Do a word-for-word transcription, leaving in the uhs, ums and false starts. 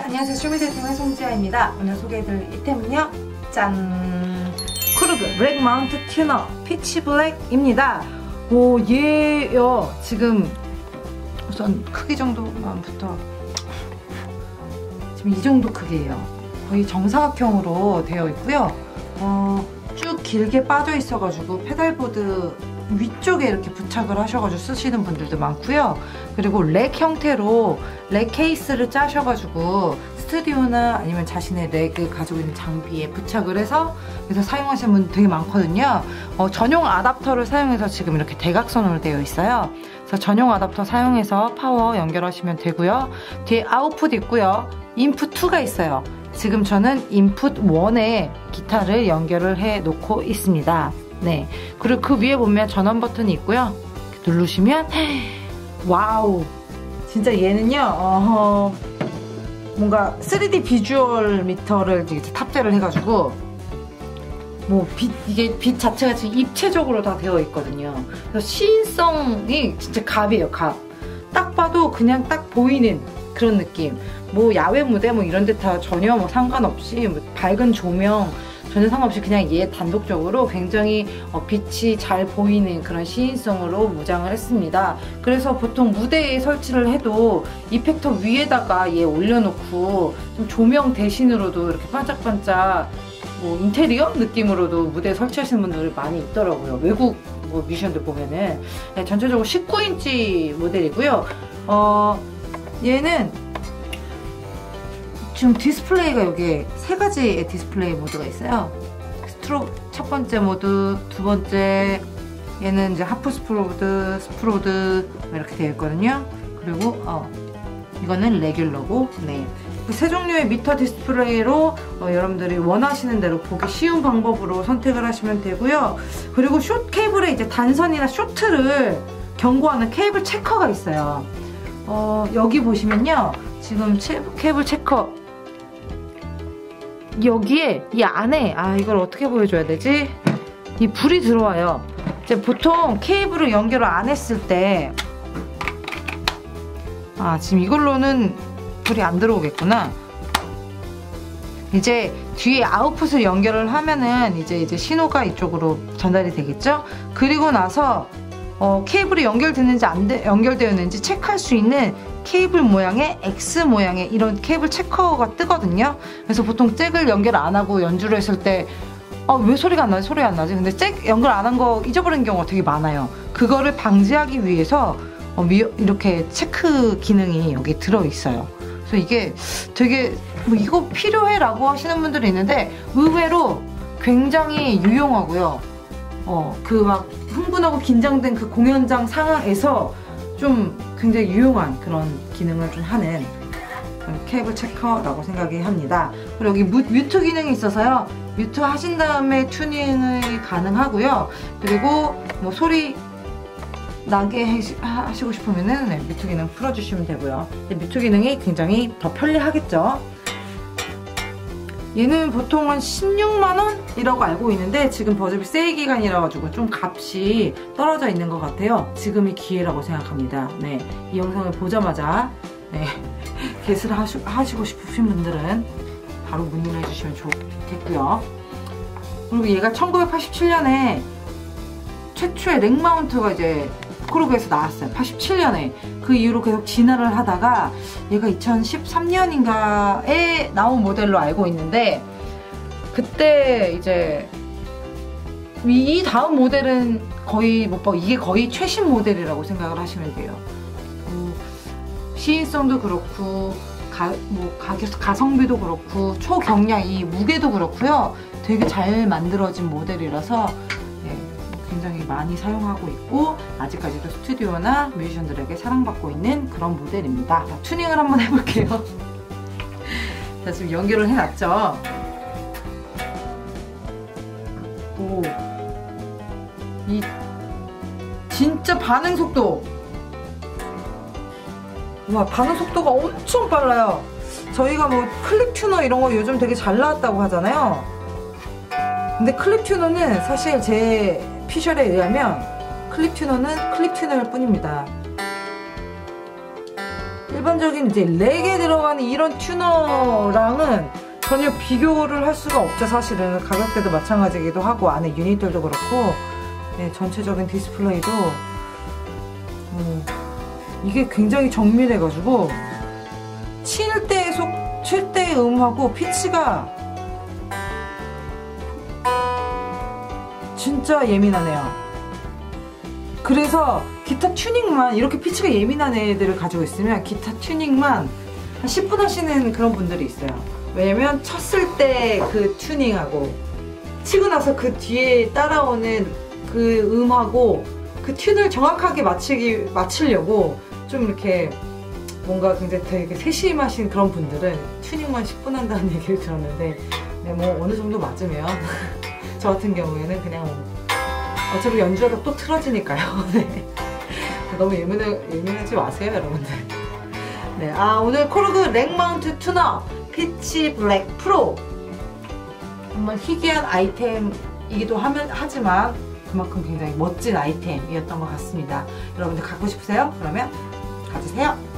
안녕하세요. 쇼미더팀의 송지아입니다. 오늘 소개해드릴 이템은요, 짠! 쿠르그 블랙 마운트 튜너 피치 블랙입니다. 오, 얘요. 지금 우선 크기 정도만부터 지금 이 정도 크기예요. 거의 정사각형으로 되어 있고요. 어, 쭉 길게 빠져 있어가지고 페달보드 위쪽에 이렇게 부착을 하셔가지고 쓰시는 분들도 많고요. 그리고 렉 형태로 렉 케이스를 짜셔가지고 스튜디오나 아니면 자신의 렉을 가지고 있는 장비에 부착을 해서 그래서 사용하시는 분 되게 많거든요. 어, 전용 아답터를 사용해서 지금 이렇게 대각선으로 되어 있어요. 그래서 전용 아답터 사용해서 파워 연결하시면 되고요. 뒤에 아웃풋 있고요. 인풋 이가 있어요. 지금 저는 인풋 일에 기타를 연결을 해 놓고 있습니다. 네, 그리고 그 위에 보면 전원 버튼이 있고요. 누르시면 와우, 진짜 얘는요 어허, 뭔가 쓰리디 비주얼 미터를 이제 탑재를 해가지고 뭐 빛, 이게 빛 자체가 지금 입체적으로 다 되어 있거든요. 그래서 시인성이 진짜 갑이에요. 갑. 딱 봐도 그냥 딱 보이는 그런 느낌. 뭐 야외 무대 뭐 이런 데 다 전혀 뭐 상관없이 뭐 밝은 조명 전혀 상관없이 그냥 얘 단독적으로 굉장히 어, 빛이 잘 보이는 그런 시인성으로 무장을 했습니다. 그래서 보통 무대에 설치를 해도 이펙터 위에다가 얘 올려놓고 좀 조명 대신으로도 이렇게 반짝반짝 뭐 인테리어 느낌으로도 무대에 설치하시는 분들이 많이 있더라고요. 외국 뭐 뮤지션들 보면은. 네, 전체적으로 십구 인치 모델이고요. 어, 얘는 지금 디스플레이가 여기에 세 가지의 디스플레이 모드가 있어요. 스트로 첫 번째 모드, 두 번째 얘는 이제 하프 스프로드, 스프로드 이렇게 되어 있거든요. 그리고 어, 이거는 레귤러고, 네. 세 종류의 미터 디스플레이로 어, 여러분들이 원하시는 대로 보기 쉬운 방법으로 선택을 하시면 되고요. 그리고 숏 케이블에 이제 단선이나 쇼트를 경고하는 케이블 체커가 있어요. 어, 여기 보시면요, 지금 체, 케이블 체커 여기에 이 안에, 아 이걸 어떻게 보여줘야 되지? 이 불이 들어와요. 이제 보통 케이블을 연결을 안 했을 때, 아 지금 이걸로는 불이 안 들어오겠구나. 이제 뒤에 아웃풋을 연결을 하면은 이제 이제 신호가 이쪽으로 전달이 되겠죠? 그리고 나서 어, 케이블이 연결됐는지 안 되, 연결되었는지 체크할 수 있는 케이블 모양의 X 모양의 이런 케이블 체커가 뜨거든요. 그래서 보통 잭을 연결 안 하고 연주를 했을 때 아, 왜 소리가 안 나지? 소리가 안 나지? 근데 잭 연결 안 한 거 잊어버린 경우가 되게 많아요. 그거를 방지하기 위해서 어, 미, 이렇게 체크 기능이 여기 들어있어요. 그래서 이게 되게 뭐 이거 필요해? 라고 하시는 분들이 있는데 의외로 굉장히 유용하고요. 어, 그 막 흥분하고 긴장된 그 공연장 상황에서 좀 굉장히 유용한 그런 기능을 좀 하는 케이블 체커라고 생각이 합니다. 그리고 여기 뮤, 뮤트 기능이 있어서요. 뮤트 하신 다음에 튜닝이 가능하고요. 그리고 뭐 소리 나게 해시, 하시고 싶으면은 네, 뮤트 기능 풀어주시면 되고요. 뮤트 기능이 굉장히 더 편리하겠죠. 얘는 보통 한 십육만 원이라고 알고 있는데 지금 버즈비 세일 기간이라 가지고 좀 값이 떨어져 있는 것 같아요. 지금이 기회라고 생각합니다. 네, 이 영상을 보자마자 네, 게스를 하시, 하시고 싶으신 분들은 바로 문의를 해주시면 좋겠고요. 그리고 얘가 천구백팔십칠 년에 최초의 렉 마운트가 이제 쿠르그에서 나왔어요. 팔십칠 년에. 그 이후로 계속 진화를 하다가 얘가 이천십삼 년인가에 나온 모델로 알고 있는데, 그때 이제 이 다음 모델은 거의 못 봐. 이게 거의 최신 모델이라고 생각을 하시면 돼요. 뭐 시인성도 그렇고 가, 뭐 가격, 가성비도 그렇고 초경량 이 무게도 그렇고요. 되게 잘 만들어진 모델이라서 굉장히 많이 사용하고 있고 아직까지도 스튜디오나 뮤지션들에게 사랑받고 있는 그런 모델입니다. 자, 튜닝을 한번 해볼게요. 자, 지금 연결을 해놨죠. 오, 이 진짜 반응 속도, 와, 반응 속도가 엄청 빨라요. 저희가 뭐 클립 튜너 이런 거 요즘 되게 잘 나왔다고 하잖아요. 근데 클립 튜너는 사실 제 피셜에 의하면 클립 튜너는 클립 튜너일 뿐입니다. 일반적인 이제 렉에 들어가는 이런 튜너랑은 전혀 비교를 할 수가 없죠. 사실은 가격대도 마찬가지기도 하고 안에 유닛들도 그렇고 네, 전체적인 디스플레이도 음, 이게 굉장히 정밀해가지고 칠 대 속 칠 대 음하고 피치가 진짜 예민하네요. 그래서 기타 튜닝만 이렇게 피치가 예민한 애들을 가지고 있으면 기타 튜닝만 한 십 분 하시는 그런 분들이 있어요. 왜냐면 쳤을 때 그 튜닝하고 치고 나서 그 뒤에 따라오는 그 음하고 그 튠을 정확하게 맞추기, 맞추려고 좀 이렇게 뭔가 굉장히 되게 세심하신 그런 분들은 튜닝만 십 분 한다는 얘기를 들었는데 네, 뭐 어느 정도 맞으면 저 같은 경우에는 그냥 어차피 연주하다 또 틀어지니까요. 네. 너무 예민해, 예민하지 마세요, 여러분들. 네, 아 오늘 코르그 렉 마운트 튜너 피치 블랙 프로 정말 희귀한 아이템이기도 하면, 하지만 그만큼 굉장히 멋진 아이템이었던 것 같습니다. 여러분들 갖고 싶으세요? 그러면 가지세요.